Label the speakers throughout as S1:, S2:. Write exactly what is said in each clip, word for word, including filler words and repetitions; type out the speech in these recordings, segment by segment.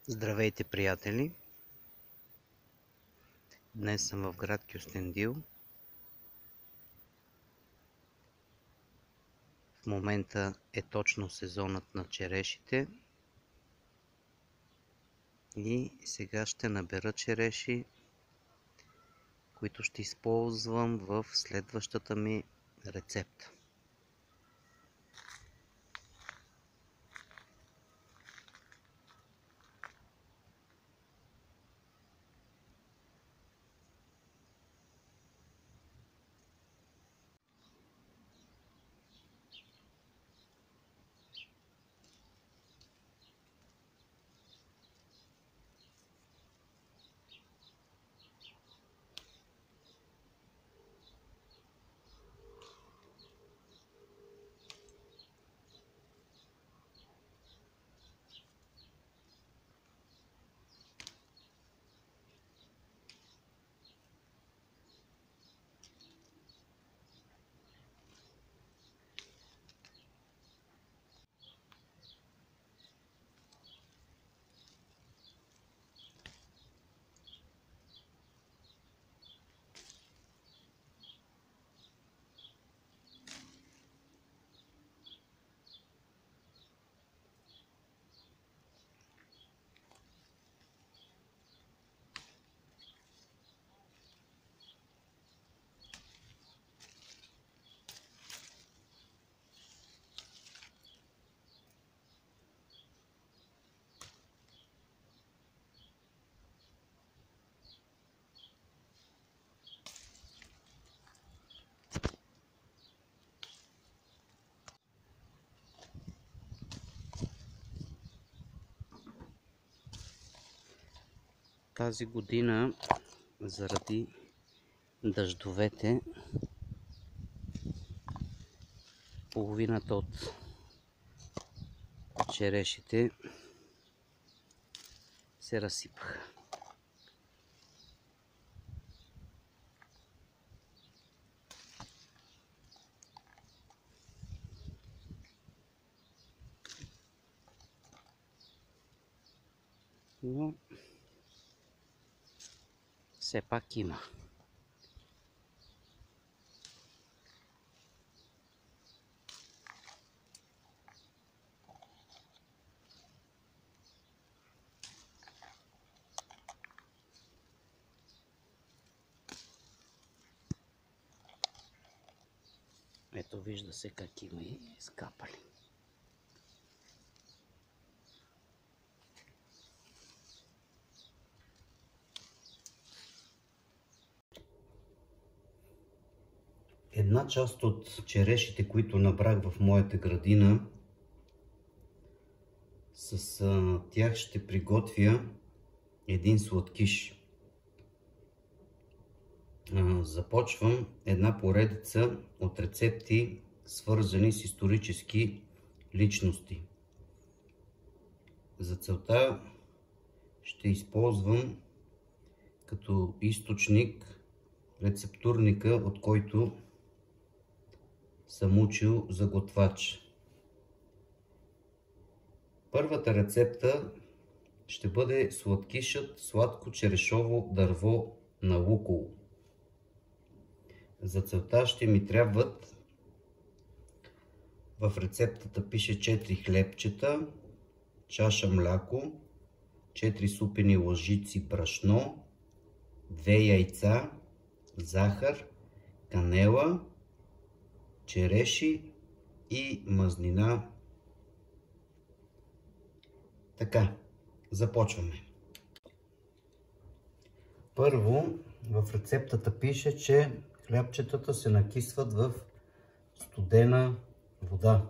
S1: Здравейте, приятели! Днес съм в град Кюстендил. В момента е точно сезонът на черешите и сега ще набера череши, които ще използвам в следващата ми рецепта. Тази година, заради дъждовете, половината от черешите се разсипаха. Но все пак има. Ето, вижда се как има и скапали. Една част от черешите, които набрах в моята градина, с а, тях ще приготвя един сладкиш. А, започвам една поредица от рецепти, свързани с исторически личности. За целта ще използвам като източник рецептурника, от който съм учил за готвач. Първата рецепта ще бъде сладкишът сладко черешово дърво на Лукол. За целта ще ми трябват, в рецептата пише четири хлебчета, чаша мляко, четири супени лъжици брашно, две яйца, захар, канела, череши и мазнина. Така, започваме. Първо, в рецептата пише, че хлябчетата се накисват в студена вода.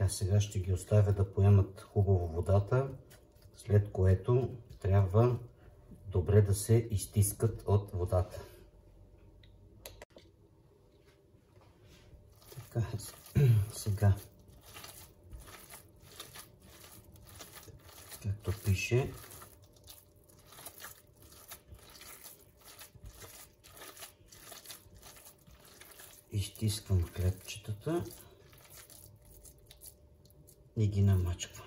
S1: Така, сега ще ги оставя да поемат хубаво водата, след което трябва добре да се изтискат от водата. Така, сега, както пише, изтисквам хлебчетата и ги намачквам.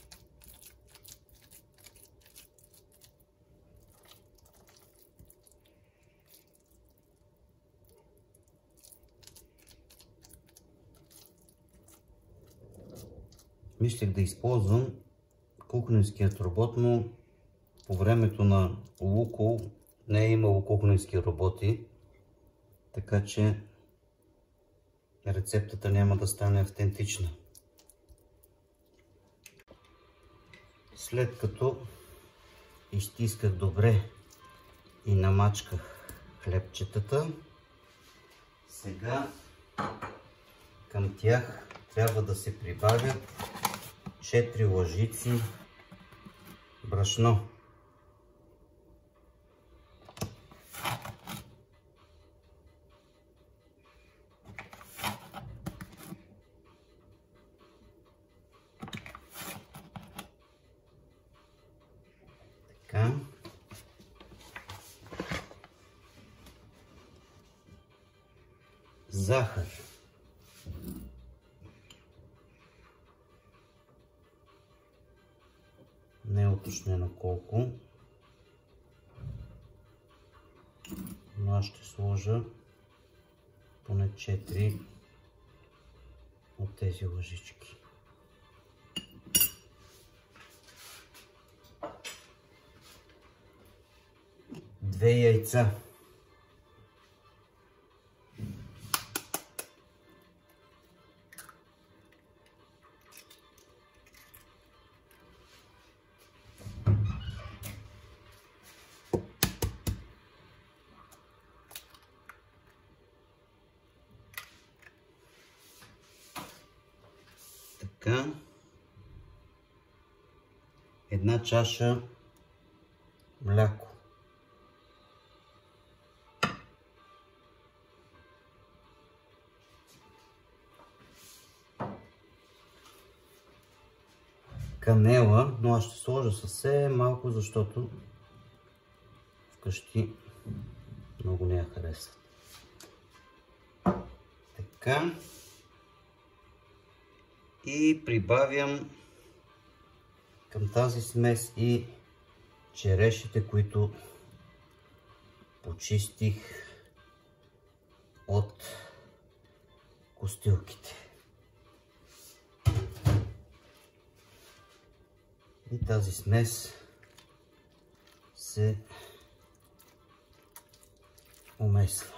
S1: Мислех да използвам кухненският робот, но по времето на Лукойл не е имало кухненски роботи, така че рецептата няма да стане автентична. След като изтисках добре и намачках хлебчетата, сега към тях трябва да се прибавят четири лъжици брашно. Така. Захар. Не е уточнено колко, но аз ще сложа поне четири от тези лъжички. Две яйца. Така. Една чаша мляко. Канела, но аз ще сложа съвсем малко, защото вкъщи много не я харесват. Така. И прибавям към тази смес и черешите, които почистих от костилките. И тази смес се умесва.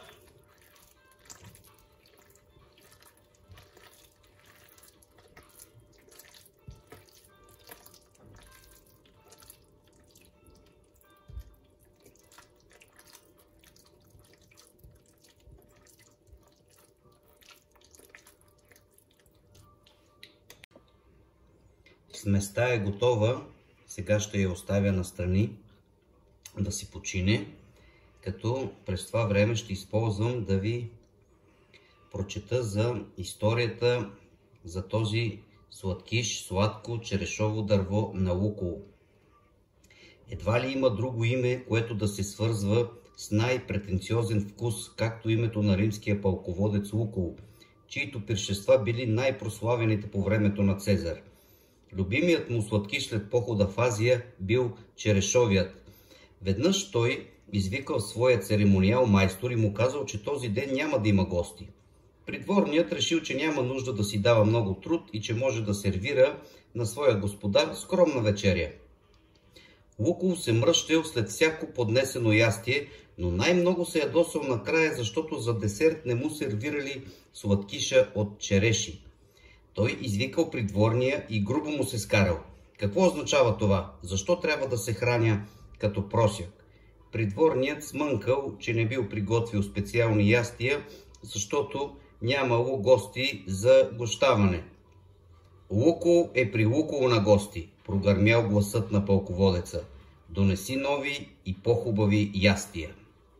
S1: Сместа е готова, сега ще я оставя настрани да си почине, като през това време ще използвам да ви прочета за историята за този сладкиш, сладко черешово дърво на Лукойл. Едва ли има друго име, което да се свързва с най-претенциозен вкус, както името на римския пълководец Лукойл, чието пиршества били най-прославените по времето на Цезар. Любимият му сладкиш след похода в Азия бил черешовият. Веднъж той извикал своя церемониал майстор и му казал, че този ден няма да има гости. Придворният решил, че няма нужда да си дава много труд и че може да сервира на своя господар скромна вечеря. Лукойл се мръщел след всяко поднесено ястие, но най-много се ядосал накрая, защото за десерт не му сервирали сладкиша от череши. Той извикал придворния и грубо му се скарал. Какво означава това? Защо трябва да се храня като просяк? Придворният смънкал, че не бил приготвил специални ястия, защото нямало гости за гощаване. Луко е при Луково на гости, прогърмял гласът на пълководеца. Донеси нови и по-хубави ястия.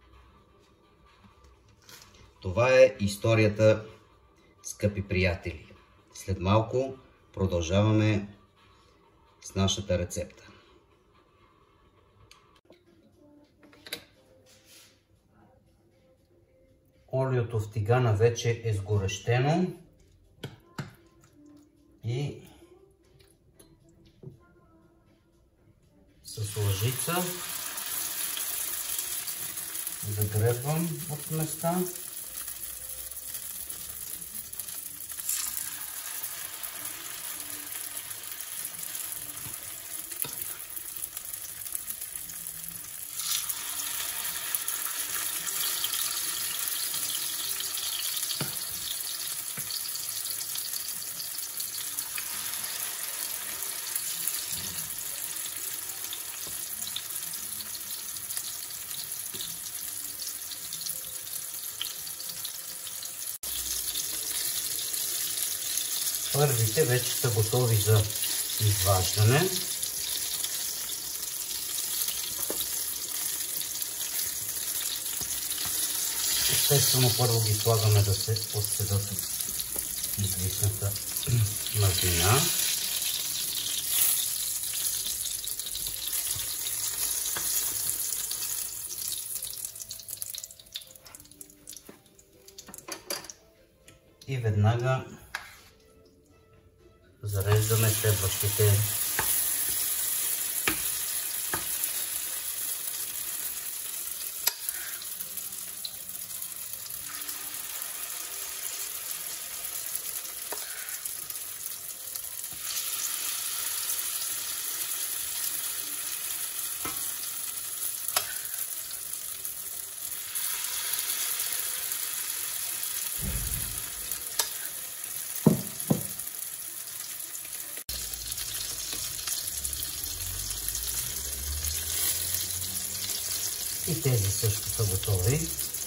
S1: Това е историята, скъпи приятели. След малко продължаваме с нашата рецепта. Олиото в тигана вече е сгорещено и с лъжица загребвам от места. Първите вече са готови за изваждане. Естествено, първо ги слагаме да се отседат от излишната мазнина. И веднага зареждаме следващите. И тези също са готови.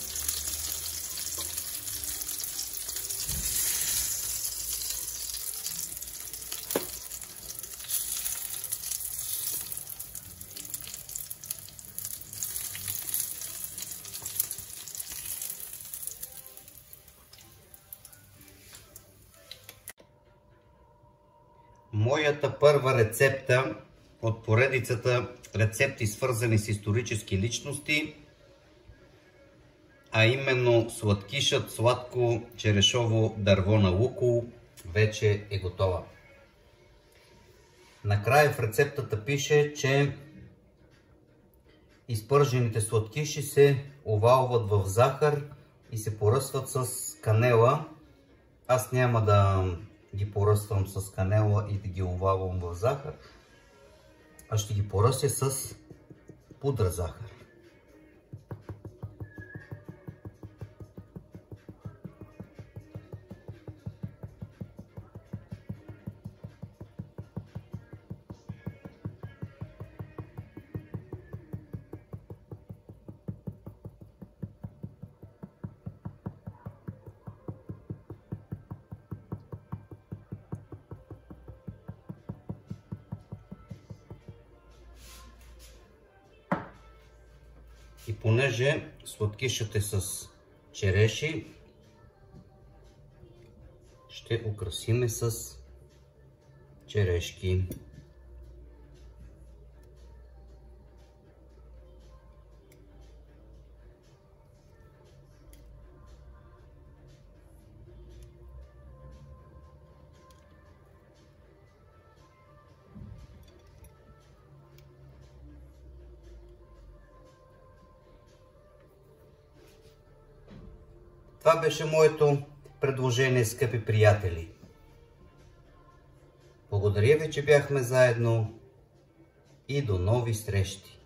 S1: Моята първа рецепта от поредицата рецепти, свързани с исторически личности, а именно сладкишът сладко черешово дърво на Луко, вече е готова. Накрая в рецептата пише, че изпържените сладкиши се овалват в захар и се поръсват с канела. Аз няма да ги поръсвам с канела и да ги овалвам в захар, а ще ги поръся с пудра захар. И понеже сладкишът е с череши, ще украсиме с черешки. Това беше моето предложение, скъпи приятели. Благодаря ви, че бяхме заедно и до нови срещи!